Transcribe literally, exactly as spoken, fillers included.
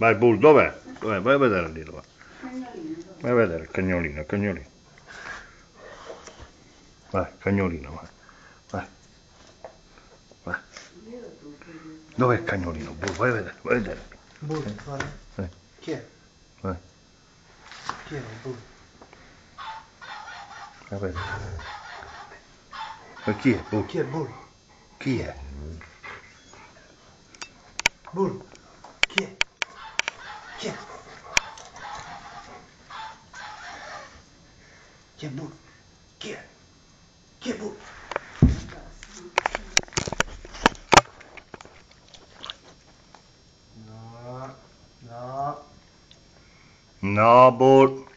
Vai Bull, dov'è? Dov'è? Vai a vedere lì dov'è. Vai a vedere il cagnolino, il cagnolino. Vai, cagnolino, vai. Vai. Vai. Dov'è il cagnolino? Bull, vai a vedere, vai a vedere. Bull, guarda. Vai. Chi è? Vai. Chi è Bull? Vai a vedere. Ma chi è Bull? Chi è Bull? Chi è? Bull, chi è? Chi è? Chi è Bull? Chi è? Chi è Bull? No, no. No, Bull.